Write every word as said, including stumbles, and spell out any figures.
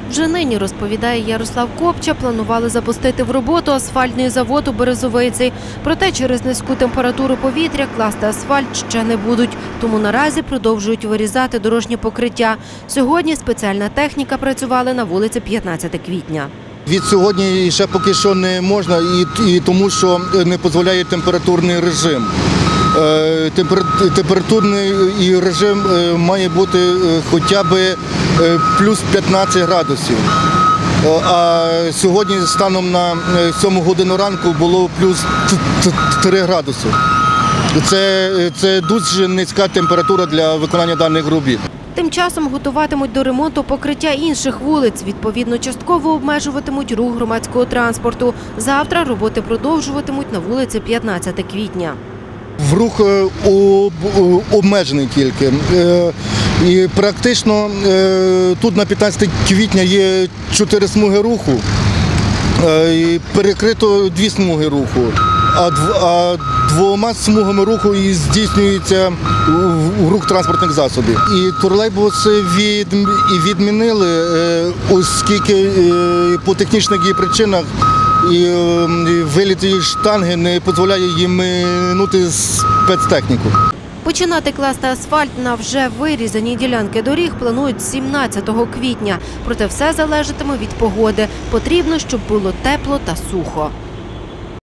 Вже нині, розповідає Ярослав Копча, планували запустити в роботу асфальтний завод у Березовиці. Проте через низьку температуру повітря класти асфальт ще не будуть. Тому наразі продовжують вирізати дорожнє покриття. Сьогодні спеціальна техніка працювала на вулиці п'ятнадцяте квітня. Від сьогодні ще поки що не можна, і, і тому що не дозволяє температурний режим. Температурний режим має бути хоча б плюс п'ятнадцять градусів. А сьогодні станом на сьому годину ранку було плюс три градуси. Це, це дуже низька температура для виконання даних робіт. Тим часом готуватимуть до ремонту покриття інших вулиць. Відповідно, частково обмежуватимуть рух громадського транспорту. Завтра роботи продовжуватимуть на вулиці п'ятнадцяте квітня. Рух обмежений тільки. І практично тут на п'ятнадцяте квітня є чотири смуги руху, і перекрито дві смуги руху, а двома смугами руху і здійснюється рух транспортних засобів. І тролейбуси від, і відмінили, оскільки по технічних причинах і виліт штанги не дозволяє їм минути спецтехніку. Починати класти асфальт на вже вирізані ділянки доріг планують сімнадцятого квітня. Проте все залежатиме від погоди. Потрібно, щоб було тепло та сухо.